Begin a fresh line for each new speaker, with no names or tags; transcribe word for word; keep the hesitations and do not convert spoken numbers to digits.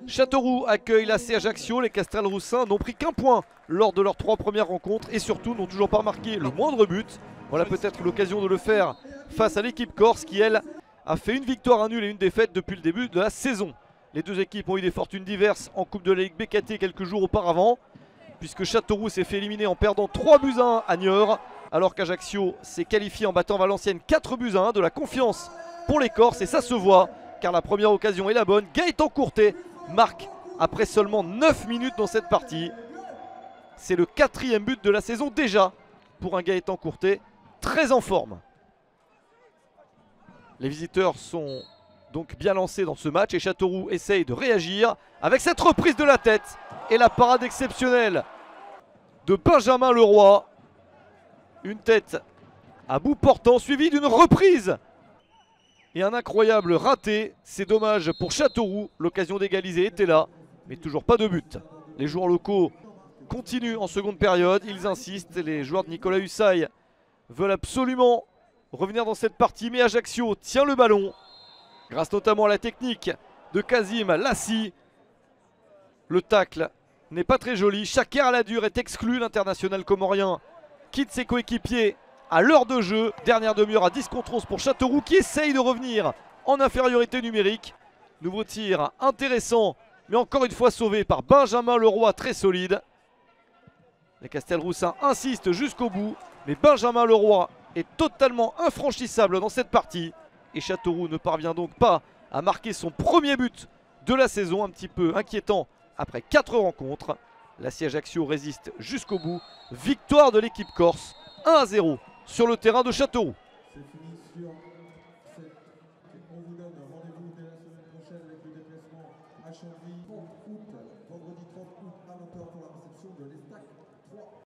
Châteauroux accueille l'A C Ajaccio. Les Castelroussins n'ont pris qu'un point lors de leurs trois premières rencontres et surtout n'ont toujours pas marqué le moindre but. Voilà peut-être l'occasion de le faire face à l'équipe corse qui, elle, a fait une victoire, un nul et une défaite depuis le début de la saison. Les deux équipes ont eu des fortunes diverses en Coupe de la Ligue B K T quelques jours auparavant, puisque Châteauroux s'est fait éliminer en perdant trois buts à un à Niort, alors qu'Ajaccio s'est qualifié en battant Valenciennes quatre buts à un. De la confiance pour les Corses et ça se voit, car la première occasion est la bonne. Gaëtan Courtet marque après seulement neuf minutes dans cette partie. C'est le quatrième but de la saison déjà pour un Gaëtan Courtet, très en forme. Les visiteurs sont donc bien lancés dans ce match et Châteauroux essaye de réagir avec cette reprise de la tête et la parade exceptionnelle de Benjamin Leroy. Une tête à bout portant suivie d'une reprise et un incroyable raté. C'est dommage pour Châteauroux, l'occasion d'égaliser était là, mais toujours pas de but. Les joueurs locaux continuent en seconde période, ils insistent, les joueurs de Nicolas Hussay veulent absolument revenir dans cette partie, mais Ajaccio tient le ballon, grâce notamment à la technique de Kazim Lassi. Le tacle n'est pas très joli, Chaker Aladur est exclu, l'international comorien quitte ses coéquipiers à l'heure de jeu. Dernière demi-heure à dix contre onze pour Châteauroux qui essaye de revenir en infériorité numérique. Nouveau tir intéressant, mais encore une fois sauvé par Benjamin Leroy, très solide. Les Castelroussins insistent jusqu'au bout, mais Benjamin Leroy est totalement infranchissable dans cette partie. Et Châteauroux ne parvient donc pas à marquer son premier but de la saison, un petit peu inquiétant après quatre rencontres. L'A C Ajaccio résiste jusqu'au bout. Victoire de l'équipe corse, un à zéro sur le terrain de Châteauroux.
C'est fini sur cette... On vous donne rendez-vous dès la semaine prochaine avec le déplacement à Chambly. trente août, vendredi trente août à vingt heures pour la réception de l'Estac trois.